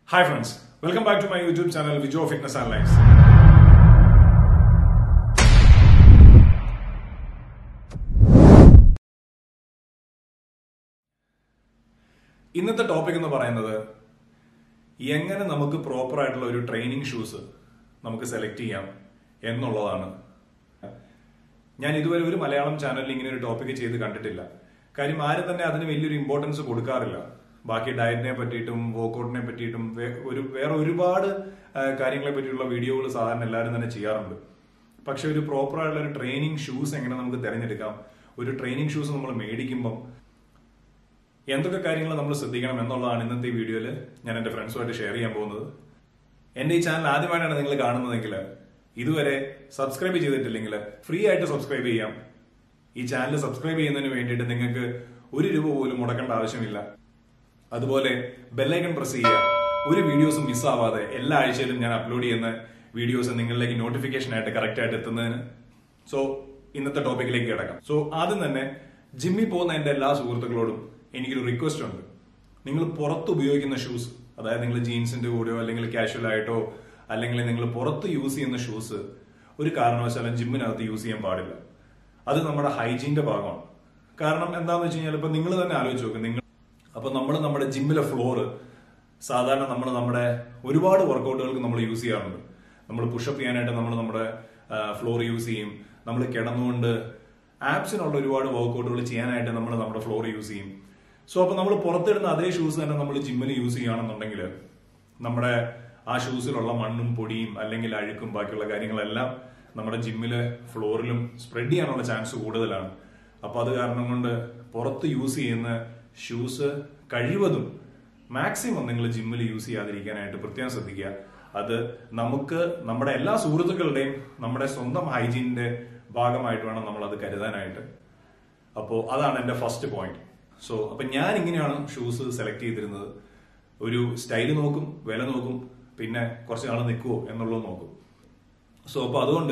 Hi friends, welcome back to my YouTube channel Vijo Fitness and Lives. ഇന്നത്തെ topic എന്ന് പറയുന്നത് എങ്ങനെ നമുക്ക് പ്രോപ്പർ ആയിട്ടുള്ള ഒരു ട്രെയിനിങ് ഷൂസ് നമുക്ക് സെലക്ട് ചെയ്യാം എന്നുള്ളതാണ്. ഞാൻ ഇതുവരെ ഒരു മലയാളം ചാനലിൽ ഇങ്ങനെ ഒരു ടോപ്പിക് ചെയ്ത് കണ്ടിട്ടില്ല. കാര്യം ആരും തന്നെ അതിന് വലിയൊരു ഇമ്പോർട്ടൻസ് കൊടുക്കാറില്ല. ബാക്കി ഡയറ്റിനെ പറ്റിയിട്ടും വർക്കൗട്ടിനെ പറ്റിയിട്ടും വേറെ ഒരുപാട് കാര്യങ്ങളെ പറ്റിയിട്ടുള്ള വീഡിയോകൾ സാധാരണ എല്ലാവരും തന്നെ ചെയ്യാറുണ്ട്. പക്ഷെ ഒരു പ്രോപ്പർ ആയിട്ടുള്ള ഒരു ട്രെയിനിങ് ഷൂസ് എങ്ങനെ നമുക്ക് തിരഞ്ഞെടുക്കാം, ഒരു ട്രെയിനിങ് ഷൂസ് നമ്മൾ മേടിക്കുമ്പം എന്തൊക്കെ കാര്യങ്ങൾ നമ്മൾ ശ്രദ്ധിക്കണം എന്നുള്ളതാണ് ഇന്നത്തെ വീഡിയോയിൽ ഞാൻ എന്റെ ഫ്രണ്ട്സുമായിട്ട് ഷെയർ ചെയ്യാൻ പോകുന്നത്. എന്റെ ഈ ചാനൽ ആദ്യമായിട്ടാണ് നിങ്ങൾ കാണുന്നതെങ്കിൽ ഇതുവരെ സബ്സ്ക്രൈബ് ചെയ്തിട്ടില്ലെങ്കിൽ ഫ്രീ ആയിട്ട് സബ്സ്ക്രൈബ് ചെയ്യാം. ഈ ചാനൽ സബ്സ്ക്രൈബ് ചെയ്യുന്നതിന് വേണ്ടിയിട്ട് നിങ്ങൾക്ക് ₹1 പോലും മുടക്കേണ്ട ആവശ്യമില്ല. അതുപോലെ ബെല്ലൈക്കൺ പ്രസ് ചെയ്യുക. ഒരു വീഡിയോസും മിസ്സാവാതെ എല്ലാ ആഴ്ചയിലും ഞാൻ അപ്ലോഡ് ചെയ്യുന്ന വീഡിയോസ് നിങ്ങളിലേക്ക് നോട്ടിഫിക്കേഷൻ ആയിട്ട് കറക്റ്റ് ആയിട്ട് എത്തുന്നതിന്. സോ ഇന്നത്തെ ടോപ്പിക്കിലേക്ക് കിടക്കാം. സോ ആദ്യം തന്നെ ജിമ്മിൽ പോകുന്ന എന്റെ എല്ലാ സുഹൃത്തുക്കളോടും എനിക്കൊരു റിക്വസ്റ്റ് ഉണ്ട്. നിങ്ങൾ പുറത്ത് ഉപയോഗിക്കുന്ന ഷൂസ്, അതായത് നിങ്ങൾ ജീൻസിന്റെ കൂടെയോ അല്ലെങ്കിൽ കാഷ്വൽ ആയിട്ടോ അല്ലെങ്കിൽ നിങ്ങൾ പുറത്ത് യൂസ് ചെയ്യുന്ന ഷൂസ് ഒരു കാരണവശാലും ജിമ്മിനകത്ത് യൂസ് ചെയ്യാൻ പാടില്ല. അത് നമ്മുടെ ഹൈജീന്റെ ഭാഗമാണ്. കാരണം എന്താണെന്ന് വെച്ച് കഴിഞ്ഞാൽ ഇപ്പൊ നിങ്ങൾ തന്നെ ആലോചിച്ച് നോക്കും. അപ്പൊ നമ്മൾ നമ്മുടെ ജിമ്മിലെ ഫ്ലോറ് സാധാരണ നമ്മുടെ ഒരുപാട് വർക്കൗട്ടുകൾക്ക് നമ്മൾ യൂസ് ചെയ്യാറുണ്ട്. നമ്മൾ പുഷപ്പ് ചെയ്യാനായിട്ട് നമ്മൾ നമ്മുടെ ഫ്ലോർ യൂസ് ചെയ്യും. നമ്മൾ കിടന്നുകൊണ്ട് ആപ്സിനുള്ള ഒരുപാട് വർക്കൗട്ടുകൾ ചെയ്യാനായിട്ട് നമ്മൾ നമ്മുടെ ഫ്ലോർ യൂസ് ചെയ്യും. സോ അപ്പൊ നമ്മൾ പുറത്തിടുന്ന അതേ ഷൂസ് തന്നെ നമ്മൾ ജിമ്മിൽ യൂസ് ചെയ്യുകയാണെന്നുണ്ടെങ്കിൽ നമ്മുടെ ആ ഷൂസിലുള്ള മണ്ണും പൊടിയും അല്ലെങ്കിൽ അഴുക്കും ബാക്കിയുള്ള കാര്യങ്ങളെല്ലാം നമ്മുടെ ജിമ്മിലെ ഫ്ലോറിലും സ്പ്രെഡ് ചെയ്യാനുള്ള ചാൻസ് കൂടുതലാണ്. അപ്പൊ അത് കാരണം കൊണ്ട് പുറത്ത് യൂസ് ചെയ്യുന്ന ഷൂസ് കഴിവതും മാക്സിമം നിങ്ങൾ ജിമ്മിൽ യൂസ് ചെയ്യാതിരിക്കാനായിട്ട് പ്രത്യേകം ശ്രദ്ധിക്കുക. അത് നമുക്ക് നമ്മുടെ എല്ലാ സുഹൃത്തുക്കളുടെയും നമ്മുടെ സ്വന്തം ഹൈജീനിന്റെ ഭാഗമായിട്ട് വേണം നമ്മൾ അത് കരുതാനായിട്ട്. അപ്പോൾ അതാണ് എന്റെ ഫസ്റ്റ് പോയിന്റ്. സോ അപ്പൊ ഞാൻ ഇങ്ങനെയാണ് ഷൂസ് സെലക്ട് ചെയ്തിരുന്നത്. ഒരു സ്റ്റൈല് നോക്കും, വില നോക്കും, പിന്നെ കുറച്ച് നാൾ നിൽക്കുമോ എന്നുള്ളത് നോക്കും. സോ അപ്പൊ അതുകൊണ്ട്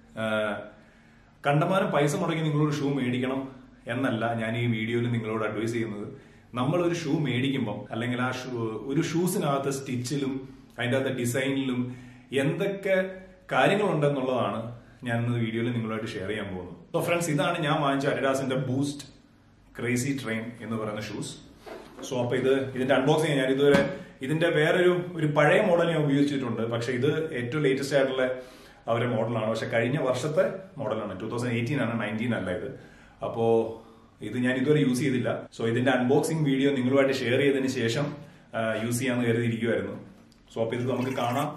കണ്ടമാനം പൈസ മുടക്കി നിങ്ങളൊരു ഷൂ മേടിക്കണം എന്നല്ല ഞാൻ ഈ വീഡിയോയിൽ നിങ്ങളോട് അഡ്വൈസ് ചെയ്യുന്നത്. നമ്മൾ ഒരു ഷൂ മേടിക്കുമ്പം അല്ലെങ്കിൽ ആ ഒരു ഷൂസിനകത്ത് സ്റ്റിച്ചിലും അതിൻ്റെ അകത്ത് ഡിസൈനിലും എന്തൊക്കെ കാര്യങ്ങളുണ്ടെന്നുള്ളതാണ് ഞാൻ ഇന്ന് വീഡിയോയിൽ നിങ്ങളുമായിട്ട് ഷെയർ ചെയ്യാൻ പോകുന്നത്. സോ ഫ്രണ്ട്സ്, ഇതാണ് ഞാൻ വാങ്ങിച്ച അഡിഡാസിന്റെ ബൂസ്റ്റ് ക്രേസിട്രെയിൻ എന്ന് പറയുന്ന ഷൂസ്. സോ അപ്പൊ ഇതിന്റെ അൺബോക്സിങ് ഞാൻ ഇതുവരെ ഇതിന്റെ വേറൊരു പഴയ മോഡൽ ഞാൻ ഉപയോഗിച്ചിട്ടുണ്ട്. പക്ഷെ ഇത് ഏറ്റവും ലേറ്റസ്റ്റ് ആയിട്ടുള്ള അവരുടെ മോഡലാണ്. പക്ഷെ കഴിഞ്ഞ വർഷത്തെ മോഡലാണ്, 2018 ആണ്, 19 അല്ല ഇത്. അപ്പോ ഇത് ഞാൻ ഇതുവരെ യൂസ് ചെയ്തില്ല. സോ ഇതിന്റെ അൺബോക്സിംഗ് വീഡിയോ നിങ്ങളുമായിട്ട് ഷെയർ ചെയ്തതിന് ശേഷം യൂസ് ചെയ്യാന്ന് കരുതിയിരിക്കുമായിരുന്നു. സോ അപ്പൊ ഇത് നമുക്ക് കാണാം.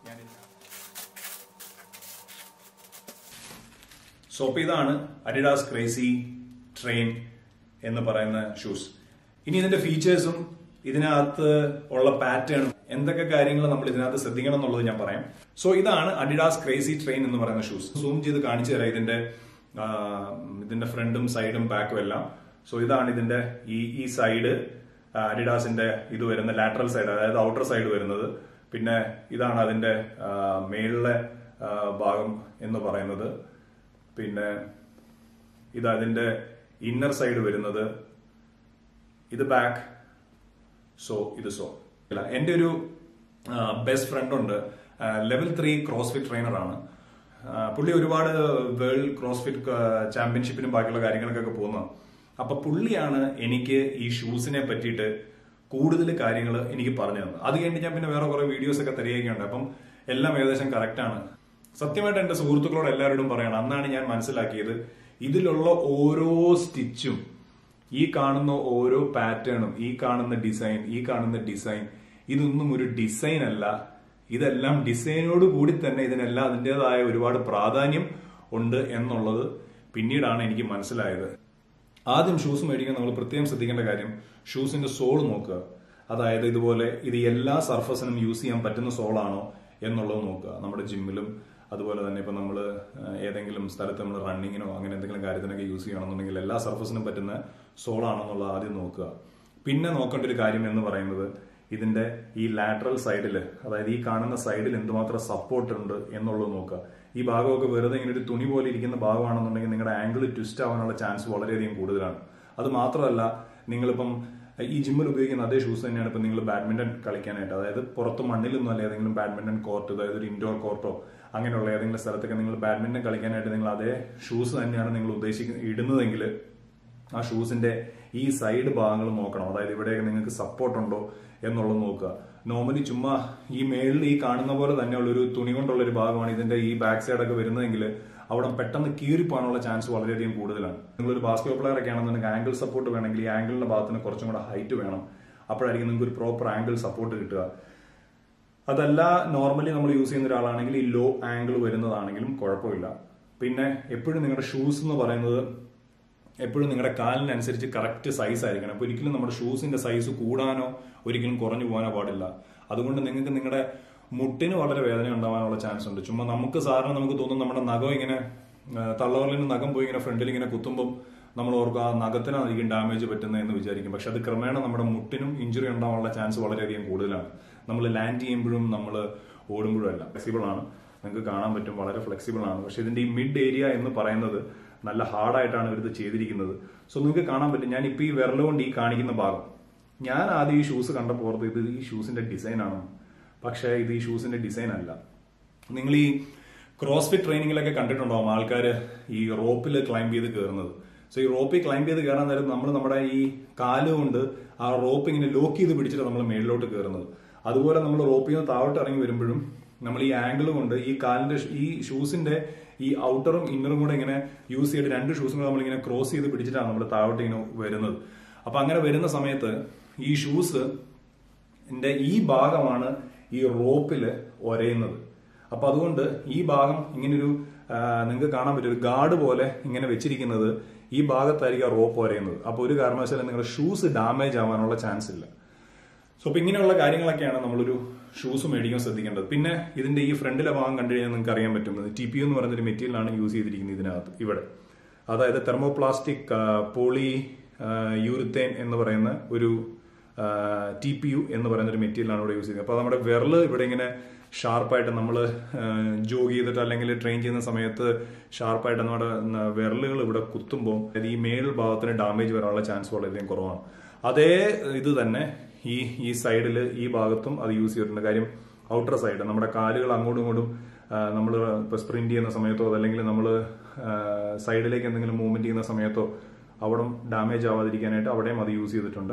സോ അപ്പൊ ഇതാണ് അഡിഡാസ് ക്രേസിട്രെയിൻ എന്ന് പറയുന്ന ഷൂസ്. ഇനി ഇതിന്റെ ഫീച്ചേഴ്സും ഇതിനകത്ത് ഉള്ള പാറ്റേണും എന്തൊക്കെ കാര്യങ്ങൾ നമ്മൾ ഇതിനകത്ത് ശ്രദ്ധിക്കണം എന്നുള്ളത് ഞാൻ പറയാം. സോ ഇതാണ് അഡിഡാസ് ക്രേസിട്രെയിൻ എന്ന് പറയുന്ന ഷൂസ്. സൂം ചെയ്ത് കാണിച്ചു തരാം ഇതിന്റെ ഫ്രണ്ടും സൈഡും ബാക്കും എല്ലാം. സോ ഇതാണ് ഇതിന്റെ ഈ സൈഡ് അഡിഡാസിന്റെ ഇത് വരുന്ന ലാറ്ററൽ സൈഡ്, അതായത് ഔട്ടർ സൈഡ് വരുന്നത്. പിന്നെ ഇതാണ് അതിന്റെ മേളിലെ ഭാഗം എന്ന് പറയുന്നത്. പിന്നെ ഇത് അതിന്റെ ഇന്നർ സൈഡ് വരുന്നത്. ഇത് ബാക്ക്. സോ ഇത് എന്റെ ഒരു ബെസ്റ്റ് ഫ്രണ്ട് ഉണ്ട്, ലെവൽ 3 ക്രോസ്ഫിറ്റ് ട്രെയിനർ ആണ്. പുള്ളി ഒരുപാട് വേൾഡ് ക്രോസ്ഫിറ്റ് ചാമ്പ്യൻഷിപ്പിനും ബാക്കിയുള്ള കാര്യങ്ങൾക്കൊക്കെ പോകുന്നതാണ്. അപ്പൊ പുള്ളിയാണ് എനിക്ക് ഈ ഷൂസിനെ പറ്റിയിട്ട് കൂടുതൽ കാര്യങ്ങൾ എനിക്ക് പറഞ്ഞു തന്നത്. അത് കഴിഞ്ഞ് ഞാൻ പിന്നെ വേറെ കുറെ വീഡിയോസ് ഒക്കെ തരികയൊക്കെയുണ്ട്. അപ്പം എല്ലാം ഏകദേശം കറക്റ്റ് ആണ്. സത്യമായിട്ട് എന്റെ സുഹൃത്തുക്കളോട് എല്ലാവരോടും പറയണം, അന്നാണ് ഞാൻ മനസ്സിലാക്കിയത് ഇതിലുള്ള ഓരോ സ്റ്റിച്ചും, ഈ കാണുന്ന ഓരോ പാറ്റേണും, ഈ കാണുന്ന ഡിസൈൻ ഇതൊന്നും ഒരു ഡിസൈൻ അല്ല. ഇതെല്ലാം ഡിസൈനോട് കൂടി തന്നെ ഇതിനെല്ലാം അതിൻ്റെതായ ഒരുപാട് പ്രാധാന്യം ഉണ്ട് എന്നുള്ളത് പിന്നീടാണ് എനിക്ക് മനസ്സിലായത്. ആദ്യം ഷൂസ് മേടിക്കാൻ നമ്മൾ പ്രത്യേകം ശ്രദ്ധിക്കേണ്ട കാര്യം ഷൂസിന്റെ സോൾ നോക്കുക. അതായത് ഇതുപോലെ ഇത് എല്ലാ സർഫസിനും യൂസ് ചെയ്യാൻ പറ്റുന്ന സോളാണോ എന്നുള്ളത് നോക്കുക. നമ്മുടെ ജിമ്മിലും അതുപോലെ തന്നെ ഇപ്പൊ നമ്മൾ ഏതെങ്കിലും സ്ഥലത്ത് നമ്മൾ റണ്ണിങ്ങിനോ അങ്ങനെ എന്തെങ്കിലും കാര്യത്തിനൊക്കെ യൂസ് ചെയ്യണമെന്നുണ്ടെങ്കിൽ എല്ലാ സർഫസിനും പറ്റുന്ന സോളാണെന്നുള്ളത് ആദ്യം നോക്കുക. പിന്നെ നോക്കേണ്ട ഒരു കാര്യം എന്ന് പറയുന്നത് ഇതിന്റെ ഈ ലാറ്ററൽ സൈഡില്, അതായത് ഈ കാണുന്ന സൈഡിൽ എന്തുമാത്രം സപ്പോർട്ട് ഉണ്ട് എന്നുള്ളത് നോക്കുക. ഈ ഭാഗമൊക്കെ വെറുതെ ഇങ്ങനെ ഒരു തുണി പോലെ ഇരിക്കുന്ന ഭാഗമാണെന്നുണ്ടെങ്കിൽ നിങ്ങളുടെ ആംഗിൾ ട്വിസ്റ്റ് ആവാനുള്ള ചാൻസ് വളരെയധികം കൂടുതലാണ്. അത് മാത്രമല്ല, നിങ്ങളിപ്പം ഈ ജിമ്മിൽ ഉപയോഗിക്കുന്ന അതേ ഷൂസ് തന്നെയാണ് ഇപ്പൊ നിങ്ങൾ ബാഡ്മിന്റൺ കളിക്കാനായിട്ട്, അതായത് പുറത്ത് മണ്ണിലൊന്നും അല്ല ഏതെങ്കിലും ബാഡ്മിന്റൺ കോർട്ട്, അതായത് ഒരു ഇൻഡോർ കോർട്ടോ അങ്ങനെയുള്ള ഏതെങ്കിലും സ്ഥലത്തൊക്കെ നിങ്ങൾ ബാഡ്മിന്റൺ കളിക്കാനായിട്ട് നിങ്ങൾ അതേ ഷൂസ് തന്നെയാണ് നിങ്ങൾ ഇടുന്നതെങ്കിൽ ആ ഷൂസിന്റെ ഈ സൈഡ് ഭാഗങ്ങൾ നോക്കണം. അതായത് ഇവിടെയൊക്കെ നിങ്ങൾക്ക് സപ്പോർട്ട് ഉണ്ടോ എന്നുള്ളത് നോക്കുക. നോർമലി ചുമ്മാ ഈ മേളിൽ ഈ കാണുന്ന പോലെ തന്നെയുള്ള ഒരു തുണി കൊണ്ടുള്ള ഒരു ഭാഗമാണ് ഇതിന്റെ ഈ ബാക്ക് സൈഡൊക്കെ വരുന്നതെങ്കിൽ അവിടെ പെട്ടെന്ന് കീറിപ്പോകാനുള്ള ചാൻസ് വളരെയധികം കൂടുതലാണ്. നിങ്ങളൊരു ബാസ്കറ്റ് പ്ലെയർ ഒക്കെ ആണെന്നുണ്ടെങ്കിൽ ആംഗിൾ സപ്പോർട്ട് വേണമെങ്കിൽ ഈ ആംഗിളിന്റെ ഭാഗത്തിന് കുറച്ചും കൂടെ ഹൈറ്റ് വേണം. അപ്പോഴായിരിക്കും നിങ്ങൾക്ക് ഒരു പ്രോപ്പർ ആംഗിൾ സപ്പോർട്ട് കിട്ടുക. അതല്ല നോർമലി നമ്മൾ യൂസ് ചെയ്യുന്ന ഒരാളാണെങ്കിൽ ഈ ലോ ആംഗിൾ വരുന്നതാണെങ്കിലും കുഴപ്പമില്ല. പിന്നെ എപ്പോഴും നിങ്ങളുടെ ഷൂസ് എന്ന് പറയുന്നത് എപ്പോഴും നിങ്ങളുടെ കാലിനനുസരിച്ച് കറക്റ്റ് സൈസ് ആയിരിക്കണം. അപ്പോൾ ഒരിക്കലും നമ്മുടെ ഷൂസിന്റെ സൈസ് കൂടാനോ ഒരിക്കലും കുറഞ്ഞു പോകാനോ പാടില്ല. അതുകൊണ്ട് നിങ്ങൾക്ക് നിങ്ങളുടെ മുട്ടിന് വളരെ വേദന ഉണ്ടാവാനുള്ള ചാൻസ് ഉണ്ട്. ചുമ്മാ നമുക്ക് സാധാരണ നമുക്ക് തോന്നും നമ്മുടെ നഖം ഇങ്ങനെ തള്ളവരലിന് നഖം പോയി ഇങ്ങനെ ഫ്രണ്ടിൽ ഇങ്ങനെ കുത്തുമ്പോൾ നമ്മൾ ഓർക്കും ആ നഖത്തിനായിരിക്കും ഡാമേജ് പറ്റുന്നതെന്ന് വിചാരിക്കും. പക്ഷെ അത് ക്രമേണ നമ്മുടെ മുട്ടിനും ഇഞ്ചുറി ഉണ്ടാവാനുള്ള ചാൻസ് വളരെയധികം കൂടുതലാണ്. നമ്മൾ ലാൻഡ് ചെയ്യുമ്പോഴും നമ്മൾ ഓടുമ്പോഴും അല്ല. ഫ്ലെക്സിബിൾ ആണ്, നിങ്ങൾക്ക് കാണാൻ പറ്റും, വളരെ ഫ്ലെക്സിബിൾ ആണ്. പക്ഷെ ഇതിന്റെ ഈ മിഡ് ഏരിയ എന്ന് പറയുന്നത് നല്ല ഹാർഡായിട്ടാണ് ഇവരിത് ചെയ്തിരിക്കുന്നത്. സോ നിങ്ങൾക്ക് കാണാൻ പറ്റും, ഞാൻ ഇപ്പൊ ഈ വിരൽ കൊണ്ട് ഈ കാണിക്കുന്ന ഭാഗം, ഞാൻ ആദ്യം ഈ ഷൂസ് കണ്ടപ്പോൾ ഓർത്ത് ഇത് ഈ ഷൂസിന്റെ ഡിസൈൻ ആണ്. പക്ഷേ ഇത് ഈ ഷൂസിന്റെ ഡിസൈൻ അല്ല. നിങ്ങൾ ഈ ക്രോസ്ഫിറ്റ് ട്രെയിനിങ്ങിലൊക്കെ കണ്ടിട്ടുണ്ടാവും ആൾക്കാർ ഈ റോപ്പിൽ ക്ലൈംബ് ചെയ്ത് കയറുന്നത്. സോ ഈ റോപ്പിൽ ക്ലൈംബ് ചെയ്ത് കയറാൻ നേരം നമ്മൾ നമ്മുടെ ഈ കാല് കൊണ്ട് ആ റോപ്പ് ഇങ്ങനെ ലോക്ക് ചെയ്ത് പിടിച്ചിട്ട് നമ്മൾ മേളിലോട്ട് കയറുന്നത്. അതുപോലെ നമ്മൾ റോപ്പിൽ നിന്ന് താഴോട്ട് ഇറങ്ങി വരുമ്പോഴും നമ്മൾ ഈ ആംഗിൾ കൊണ്ട് ഈ കാലിന്റെ ഈ ഷൂസിന്റെ ഈ ഔട്ടറും ഇന്നറും കൂടെ ഇങ്ങനെ യൂസ് ചെയ്തിട്ട് രണ്ട് ഷൂസും കൂടെ നമ്മളിങ്ങനെ ക്രോസ് ചെയ്ത് പിടിച്ചിട്ടാണ് നമ്മൾ താഴോട്ട് ഇങ്ങനെ വരുന്നത്. അപ്പൊ അങ്ങനെ വരുന്ന സമയത്ത് ഈ ഷൂസ് ഈ ഭാഗമാണ് ഈ റോപ്പില് ഒരയുന്നത്. അപ്പൊ അതുകൊണ്ട് ഈ ഭാഗം ഇങ്ങനൊരു നിങ്ങൾക്ക് കാണാൻ പറ്റും ഒരു ഗാർഡ് പോലെ ഇങ്ങനെ വെച്ചിരിക്കുന്നത് ഈ ഭാഗത്തായിരിക്കും റോപ്പ് ഒരയുന്നത്. അപ്പൊ ഒരു കാരണവശാലും നിങ്ങളുടെ ഷൂസ് ഡാമേജ് ആവാനുള്ള ചാൻസ് ഇല്ല. സോ അപ്പൊ ഇങ്ങനെയുള്ള കാര്യങ്ങളൊക്കെയാണ് നമ്മളൊരു ഷൂസ് മേടിക്കാൻ ശ്രദ്ധിക്കേണ്ടത്. പിന്നെ ഇതിന്റെ ഈ ഫ്രണ്ടിലെ ഭാഗം കണ്ടു കഴിഞ്ഞാൽ നിങ്ങൾക്ക് അറിയാൻ പറ്റുന്നത് TPU എന്ന് പറയുന്നൊരു മെറ്റീരിയലാണ് യൂസ് ചെയ്തിരിക്കുന്നത് ഇതിനകത്ത് ഇവിടെ. അതായത് തെർമോപ്ലാസ്റ്റിക് പോളി യൂറിത്തേൻ എന്ന് പറയുന്ന ഒരു TPU എന്ന് പറയുന്ന ഒരു മെറ്റീരിയലാണ് ഇവിടെ യൂസ് ചെയ്യുന്നത്. അപ്പൊ നമ്മുടെ വിരല് ഇവിടെ ഇങ്ങനെ ഷാർപ്പായിട്ട് നമ്മൾ ജോഗ് ചെയ്തിട്ട് അല്ലെങ്കിൽ ട്രെയിൻ ചെയ്യുന്ന സമയത്ത് ഷാർപ്പായിട്ട് നമ്മുടെ വിരലുകൾ ഇവിടെ കുത്തുമ്പോൾ ഈ മേൽ ഭാഗത്തിന് ഡാമേജ് വരാനുള്ള ചാൻസ് വളരെയധികം കുറവാണ്. അതേ ഇത് തന്നെ ഈ സൈഡിൽ ഈ ഭാഗത്തും അത് യൂസ് ചെയ്തിട്ടുണ്ട്. കാര്യം ഔട്ടർ സൈഡ് നമ്മുടെ കാലുകൾ അങ്ങോട്ടും ഇങ്ങോട്ടും നമ്മൾ ഇപ്പോൾ സ്പ്രിന്റ് ചെയ്യുന്ന സമയത്തോ അതല്ലെങ്കിൽ നമ്മൾ സൈഡിലേക്ക് എന്തെങ്കിലും മൂവ്മെന്റ് ചെയ്യുന്ന സമയത്തോ അവിടെ ഡാമേജ് ആവാതിരിക്കാനായിട്ട് അവിടെയും അത് യൂസ് ചെയ്തിട്ടുണ്ട്.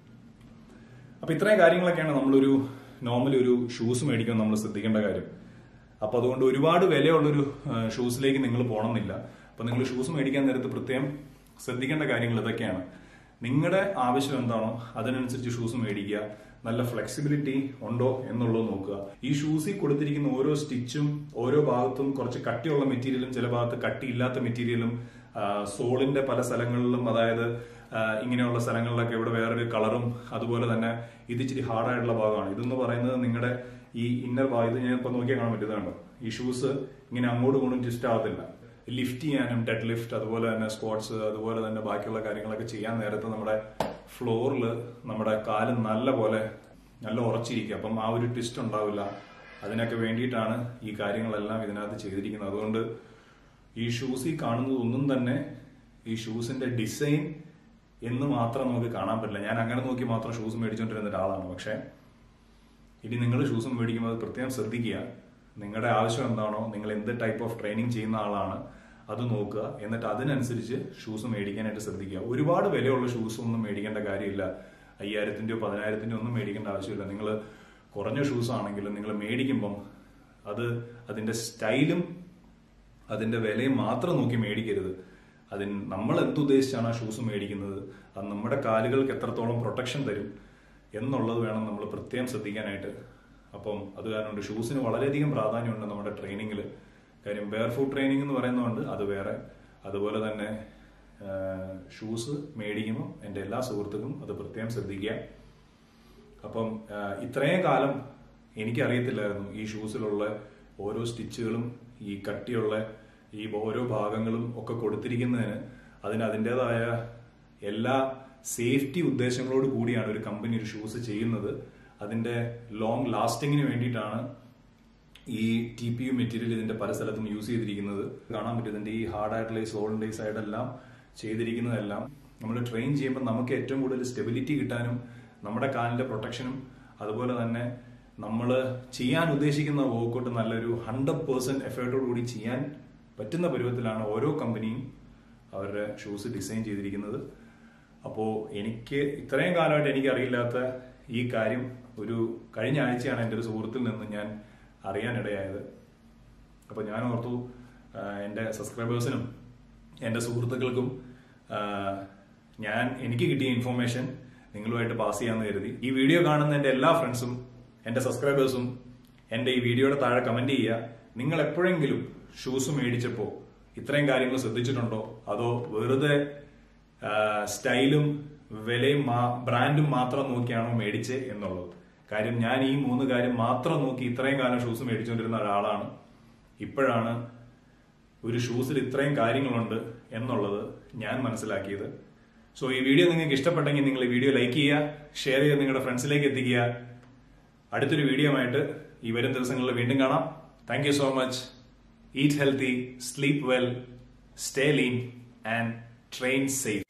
അപ്പൊ ഇത്രയും കാര്യങ്ങളൊക്കെയാണ് നമ്മളൊരു നോർമലി ഒരു ഷൂസ് മേടിക്കുമ്പോൾ നമ്മൾ ശ്രദ്ധിക്കേണ്ട കാര്യം. അപ്പൊ അതുകൊണ്ട് ഒരുപാട് വിലയുള്ളൊരു ഷൂസിലേക്ക് നിങ്ങൾ പോകണമെന്നില്ല. അപ്പൊ നിങ്ങൾ ഷൂസ് മേടിക്കാൻ നേരത്ത് പ്രത്യേകം ശ്രദ്ധിക്കേണ്ട കാര്യങ്ങൾ ഇതൊക്കെയാണ്. നിങ്ങളുടെ ആവശ്യം എന്താണോ അതിനനുസരിച്ച് ഷൂസ് മേടിക്കുക. നല്ല ഫ്ലെക്സിബിലിറ്റി ഉണ്ടോ എന്നുള്ളത് നോക്കുക. ഈ ഷൂസിൽ കൊടുത്തിരിക്കുന്ന ഓരോ സ്റ്റിച്ചും ഓരോ ഭാഗത്തും കുറച്ച് കട്ടിയുള്ള മെറ്റീരിയലും ചില ഭാഗത്ത് കട്ടിയില്ലാത്ത മെറ്റീരിയലും സോളിന്റെ പല സ്ഥലങ്ങളിലും അതായത് ഇങ്ങനെയുള്ള സ്ഥലങ്ങളിലൊക്കെ ഇവിടെ വേറൊരു കളറും അതുപോലെ തന്നെ ഇത് ഇച്ചിരി ഹാർഡായിട്ടുള്ള ഭാഗമാണ്. ഇതെന്ന് പറയുന്നത് നിങ്ങളുടെ ഈ ഇന്നർ ഭാഗം ഇത് ഞാൻ ഇപ്പൊ നോക്കിയാൽ കാണാൻ പറ്റുന്നതുണ്ടോ. ഈ ഷൂസ് ഇങ്ങനെ അങ്ങോട്ടും ഇങ്ങോട്ടും ട്വിസ്റ്റ് ആവത്തില്ല. ലിഫ്റ്റ് ചെയ്യാനും ഡെഡ് ലിഫ്റ്റ് അതുപോലെ തന്നെ സ്ക്വാട്സ് അതുപോലെ തന്നെ ബാക്കിയുള്ള കാര്യങ്ങളൊക്കെ ചെയ്യാൻ നേരത്ത് നമ്മുടെ ഫ്ലോറിൽ നമ്മുടെ കാല് നല്ല ഉറച്ചിരിക്കുക. അപ്പം ആ ഒരു ട്വിസ്റ്റ് ഉണ്ടാവില്ല. അതിനൊക്കെ വേണ്ടിയിട്ടാണ് ഈ കാര്യങ്ങളെല്ലാം ഇതിനകത്ത് ചെയ്തിരിക്കുന്നത്. അതുകൊണ്ട് ഈ ഷൂസിൽ കാണുന്നത് ഒന്നും തന്നെ ഈ ഷൂസിന്റെ ഡിസൈൻ എന്ന് മാത്രം നമുക്ക് കാണാൻ പറ്റില്ല. ഞാൻ അങ്ങനെ നോക്കി മാത്രം ഷൂസ് മേടിച്ചുകൊണ്ടിരുന്ന ഒരാളാണ്. പക്ഷെ ഇനി നിങ്ങൾ ഷൂസ് മേടിക്കുമ്പോൾ അത് പ്രത്യേകം ശ്രദ്ധിക്കുക. നിങ്ങളുടെ ആവശ്യം എന്താണോ, നിങ്ങൾ എന്ത് ടൈപ്പ് ഓഫ് ട്രെയിനിങ് ചെയ്യുന്ന ആളാണ് അത് നോക്കുക. എന്നിട്ട് അതിനനുസരിച്ച് ഷൂസ് മേടിക്കാനായിട്ട് ശ്രദ്ധിക്കുക. ഒരുപാട് വിലയുള്ള ഷൂസ് ഒന്നും മേടിക്കേണ്ട കാര്യമില്ല. 5000-ന്റെയോ 10,000-ന്റെയോ ഒന്നും മേടിക്കേണ്ട ആവശ്യമില്ല. നിങ്ങൾ കുറഞ്ഞ ഷൂസ് ആണെങ്കിലും നിങ്ങൾ മേടിക്കുമ്പം അത് അതിന്റെ സ്റ്റൈലും അതിന്റെ വിലയും മാത്രം നോക്കി മേടിക്കരുത്. നമ്മൾ എന്തുദ്ദേശിച്ചാണ് ആ ഷൂസ് മേടിക്കുന്നത്, അത് നമ്മുടെ കാലുകൾക്ക് എത്രത്തോളം പ്രൊട്ടക്ഷൻ തരും എന്നുള്ളത് വേണം നമ്മൾ പ്രത്യേകം ശ്രദ്ധിക്കാനായിട്ട്. അപ്പം അത് കാരണം ഷൂസിന് വളരെയധികം പ്രാധാന്യമുണ്ട് നമ്മുടെ ട്രെയിനിങ്ങിൽ. കാര്യം ബെയർ ഫുട്ട് ട്രെയിനിങ് എന്ന് പറയുന്നതുകൊണ്ട് അത് വേറെ. അതുപോലെ തന്നെ ഷൂസ് മേടിക്കുമ്പോൾ എൻ്റെ എല്ലാ സുഹൃത്തുക്കളും അത് പ്രത്യേകം ശ്രദ്ധിക്കുക. അപ്പം ഇത്രയും കാലം എനിക്കറിയത്തില്ലായിരുന്നു ഈ ഷൂസിലുള്ള ഓരോ സ്റ്റിച്ചുകളും ഈ കട്ടിയുള്ള ഈ ഓരോ ഭാഗങ്ങളും ഒക്കെ കൊടുത്തിരിക്കുന്നതിന് അതിൻ്റെതായ എല്ലാ സേഫ്റ്റി ഉദ്ദേശങ്ങളോട് കൂടിയാണ് ഒരു കമ്പനി ഒരു ഷൂസ് ചെയ്യുന്നത്. അതിന്റെ ലോങ് ലാസ്റ്റിങ്ങിന് വേണ്ടിയിട്ടാണ് ഈ TPU മെറ്റീരിയൽ ഇതിന്റെ പല സ്ഥലത്തും യൂസ് ചെയ്തിരിക്കുന്നത്. കാണാൻ പറ്റും ഇതിന്റെ ഈ ഹാർഡായിട്ടുള്ള ഈ സോളിന്റെ ഈ സൈഡെല്ലാം ചെയ്തിരിക്കുന്നതെല്ലാം നമ്മൾ ട്രെയിൻ ചെയ്യുമ്പോൾ നമുക്ക് ഏറ്റവും കൂടുതൽ സ്റ്റെബിലിറ്റി കിട്ടാനും നമ്മുടെ കാലിന്റെ പ്രൊട്ടക്ഷനും അതുപോലെ തന്നെ നമ്മൾ ചെയ്യാൻ ഉദ്ദേശിക്കുന്ന വർക്കൗട്ട് നല്ലൊരു 100% എഫേർട്ടോട് കൂടി ചെയ്യാൻ പറ്റുന്ന പരുവത്തിലാണ് ഓരോ കമ്പനിയും അവരുടെ ഷൂസ് ഡിസൈൻ ചെയ്തിരിക്കുന്നത്. അപ്പോൾ എനിക്ക് ഇത്രയും കാലമായിട്ട് എനിക്ക് അറിയില്ലാത്ത ഈ കാര്യം കഴിഞ്ഞ ആഴ്ചയാണ് എൻ്റെ ഒരു സുഹൃത്തിൽ നിന്ന് ഞാൻ അറിയാനിടയായത്. അപ്പോൾ ഞാൻ ഓർത്തു എൻ്റെ സബ്സ്ക്രൈബേഴ്സിനും എൻ്റെ സുഹൃത്തുക്കൾക്കും എനിക്ക് കിട്ടിയ ഇൻഫോർമേഷൻ നിങ്ങളുമായിട്ട് പാസ് ചെയ്യാമെന്ന് കരുതി. ഈ വീഡിയോ കാണുന്ന എൻ്റെ എല്ലാ ഫ്രണ്ട്സും എൻ്റെ സബ്സ്ക്രൈബേഴ്സും എൻ്റെ ഈ വീഡിയോയുടെ താഴെ കമന്റ് ചെയ്യുക. നിങ്ങൾ എപ്പോഴെങ്കിലും ഷൂസ് മേടിച്ചപ്പോൾ ഇത്രയും കാര്യങ്ങൾ ശ്രദ്ധിച്ചിട്ടുണ്ടോ, അതോ വെറുതെ സ്റ്റൈലും വിലയും ബ്രാൻഡും മാത്രം നോക്കിയാണോ മേടിച്ചേ എന്നുള്ളത്. കാര്യം ഞാൻ ഈ 3 കാര്യം മാത്രം നോക്കി ഇത്രയും കാലം ഷൂസ് മേടിച്ചുകൊണ്ടിരുന്ന ഒരാളാണ്. ഇപ്പോഴാണ് ഒരു ഷൂസിൽ ഇത്രയും കാര്യങ്ങളുണ്ട് എന്നുള്ളത് ഞാൻ മനസ്സിലാക്കിയത്. സോ ഈ വീഡിയോ നിങ്ങൾക്ക് ഇഷ്ടപ്പെട്ടെങ്കിൽ നിങ്ങൾ ഈ വീഡിയോ ലൈക്ക് ചെയ്യുക, ഷെയർ ചെയ്ത് നിങ്ങളുടെ ഫ്രണ്ട്സിലേക്ക് എത്തിക്കുക. അടുത്തൊരു വീഡിയോ ആയിട്ട് ഈ വരും ദിവസങ്ങളിൽ വീണ്ടും കാണാം. Thank you so much. Eat healthy, sleep well, stay lean and train safe.